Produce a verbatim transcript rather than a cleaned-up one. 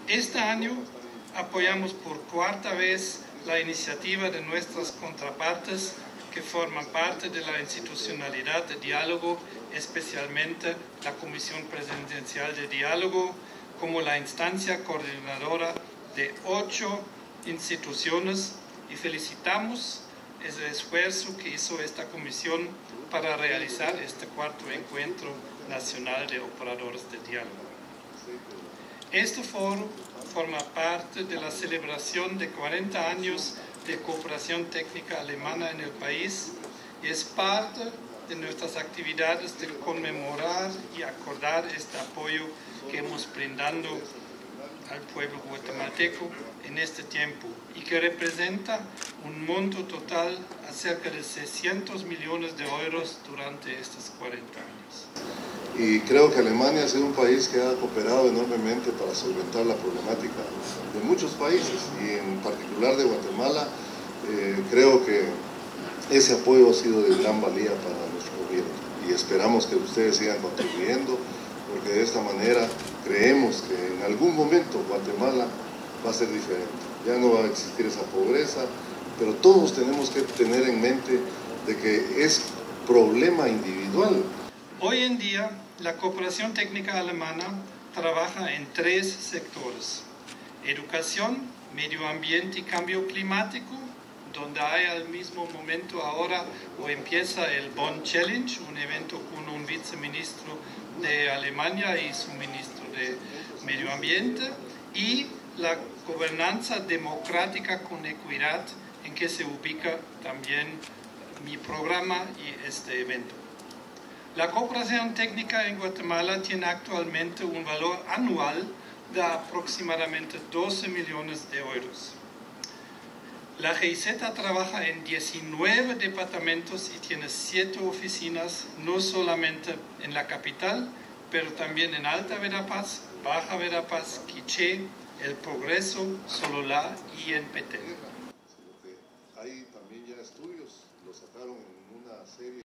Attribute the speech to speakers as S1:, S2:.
S1: Este año apoyamos por cuarta vez la iniciativa de nuestras contrapartes que forman parte de la institucionalidad de diálogo, especialmente la Comisión Presidencial de Diálogo, como la instancia coordinadora de ocho instituciones, y felicitamos el esfuerzo que hizo esta comisión para realizar este cuarto encuentro nacional de operadores de diálogo. Este foro forma parte de la celebración de cuarenta años de cooperación técnica alemana en el país y es parte de nuestras actividades de conmemorar y acordar este apoyo que hemos brindado al pueblo guatemalteco en este tiempo y que representa un monto total a cerca de seiscientos millones de euros durante estos cuarenta años.
S2: Y creo que Alemania ha sido un país que ha cooperado enormemente para solventar la problemática de muchos países y en particular de Guatemala. Eh, creo que ese apoyo ha sido de gran valía para nuestro gobierno y esperamos que ustedes sigan contribuyendo, porque de esta manera creemos que en algún momento Guatemala va a ser diferente. Ya no va a existir esa pobreza, pero todos tenemos que tener en mente de que es problema individual.
S1: Hoy en día, la cooperación técnica alemana trabaja en tres sectores: educación, medio ambiente y cambio climático, donde hay al mismo momento ahora o empieza el Bonn Challenge, un evento con un viceministro de Alemania y su ministro de Medio Ambiente, y la gobernanza democrática con equidad, en que se ubica también mi programa y este evento. La cooperación técnica en Guatemala tiene actualmente un valor anual de aproximadamente doce millones de euros. La G I Z trabaja en diecinueve departamentos y tiene siete oficinas, no solamente en la capital, pero también en Alta Verapaz, Baja Verapaz, Quiché, El Progreso, Sololá y en Petén.
S2: Hay también ya estudios, lo sacaron en una serie.